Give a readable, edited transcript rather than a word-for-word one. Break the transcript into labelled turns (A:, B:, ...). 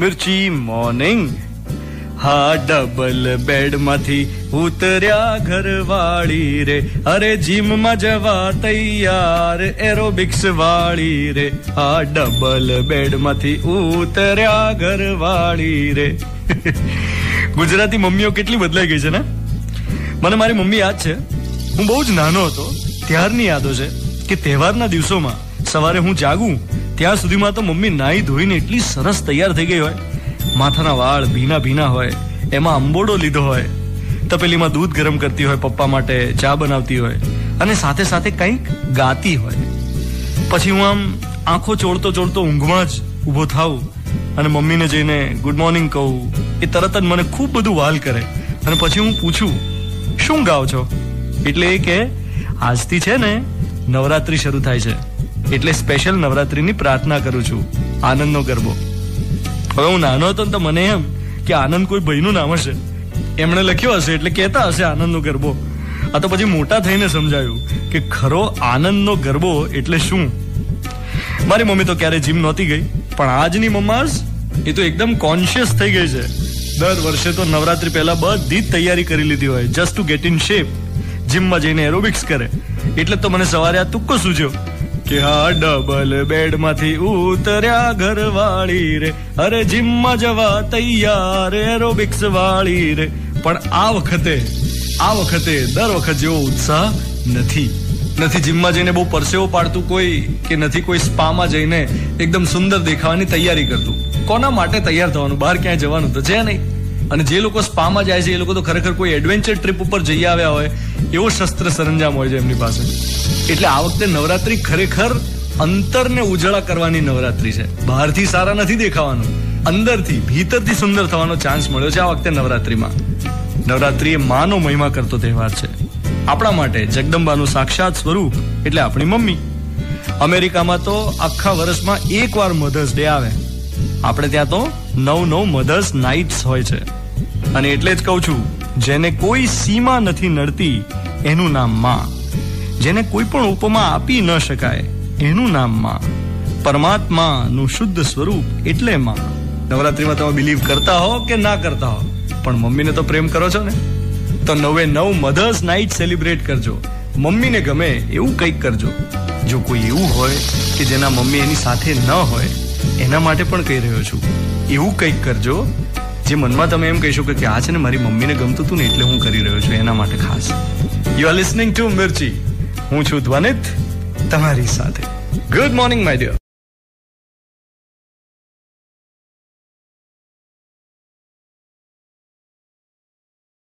A: મિર્ચી morning. હા, double bed માંથી ઉતર્યા ઘરવાળી રે, અરે જીમમાં જવા તૈયાર એરોબિક્સ વાળી રે. હા, ડબલ બેડ માંથી ઉતર્યા ઘરવાળી રે. ગુજરાતી મમ્મીઓ કેટલી બદલાઈ ગઈ છે ને. મને મારી મમ્મી યાદ છે, હું બહુ જ નાનો હતો ત્યારની યાદો છે કે તહેવારના દિવસોમાં સવારે હું જાગું ત્યાં સુધીમાં તો મમ્મી નાહી ધોઈને એટલી સરસ તૈયાર થઈ ગઈ હોય. માથાના વાળ ભીના ભીના હોય, એમાં અંબોડો લીધો હોય, તપેલીમાં દૂધ ગરમ કરતી હોય, પપ્પા માટે ચા બનાવતી હોય અને સાથે સાથે કંઈક ગાતી હોય. પછી હું આમ આંખો ચોળતો ચોળતો ઊંઘમાં જ ઊભો થાઉં અને મમ્મીને જઈને ગુડ મોર્નિંગ કહું. એ તરત જ મને ખૂબ બધું વાલ કરે અને પછી હું પૂછું શું ગાવ છો, એટલે એ કે આજથી છે ને નવરાત્રી શરૂ થાય છે એટલે સ્પેશિયલ નવરાત્રીની પ્રાર્થના કરું છું, આનંદનો ગરબો. હવે હું નાનો હતો ને તો મને એમ કે આનંદ કોઈ ભાઈનું નામ હશે, એમણે લખ્યો હશે એટલે કહેતા હશે આનંદનો ગરબો. આ તો પછી મોટા થઈને સમજાયું કે ખરો આનંદનો ગરબો એટલે શું. મારી મમ્મી તો ક્યારે જીમ નહોતી ગઈ, પણ આજની મમ્માસ એ તો એકદમ કોન્શિયસ થઈ ગઈ છે. દર વર્ષે તો નવરાત્રી પહેલા બધી જ તૈયારી કરી લીધી હોય just to get in shape. જીમમાં જઈને એરોબિક્સ કરે એટલે તો મને સવારે આ તુક્કો સૂજ્યો કે હા, ડબલ બેડ માંથી ઉતર્યા ઘરવાળી રે, અરે જીમમાં જવા તૈયાર એરોબિક્સ વાળી રે. પણ આ વખતે દર વખત જેવો ઉત્સાહ નથી. જીમમાં જઈને બહુ પરસેવો પાડતું કોઈ, કે નથી કોઈ સ્પામાં જઈને એકદમ સુંદર દેખાવાની તૈયારી કરતું. કોના માટે તૈયાર થવાનું, બહાર ક્યાંય જવાનું તો છે નહીં. અને જે લોકો સ્પામાં જાય છે એ લોકો તો ખરેખર કોઈ એડવેન્ચર ટ્રીપ ઉપર જઈ આવ્યા હોય એવો શસ્ત્ર સરંજામ હોય છે એમની પાસે. એટલે આ વખતે નવરાત્રી ખરેખર અંતરને ઉજળા કરવાની નવરાત્રી છે. બહારથી સારા નથી દેખાવાનું, અંદરથી ભીતરથી સુંદર થવાનો ચાન્સ મળ્યો છે આ વખતે નવરાત્રીમાં. નવરાત્રી એ માનો મહિમા કરતો તહેવાર છે. આપણા માટે જગદંબાનું સાક્ષાત સ્વરૂપ એટલે આપણી મમ્મી. અમેરિકામાં તો આખા વર્ષમાં એકવાર મધર્સ ડે આવે, આપણે ત્યાં તો 9 મધર્સ નાઇટ્સ હોય છે. અને એટલે જ કહું છું, જેને કોઈ સીમા નથી નડતી એનું નામ માં, જેને કોઈ પણ ઉપમા આપી ન શકાય એનું નામ માં, પરમાત્માનું શુદ્ધ સ્વરૂપ એટલે માં. નવરાત્રીમાં તમે બિલીવ કરતા હો કે ના કરતા હો, પણ મમ્મીને તો પ્રેમ કરો છો ને, તો 9 મધર્સ નાઇટ સેલિબ્રેટ કરજો. મમ્મીને ગમે એવું કંઈક કરજો. જો કોઈ એવું હોય કે જેના મમ્મી એની સાથે ન હોય, એના માટે પણ કહી રહ્યો છું, એવું કંઈક કરજો જે મનમાં તમે એમ કહીશો કે આ છે ને મારી મમ્મીને ગમતું હતું ને એટલે હું કરી રહ્યો છું, એના માટે ખાસ. You are listening to Mirchi. હું છું ધ્વનિત તમારી સાથે. Good morning my dear.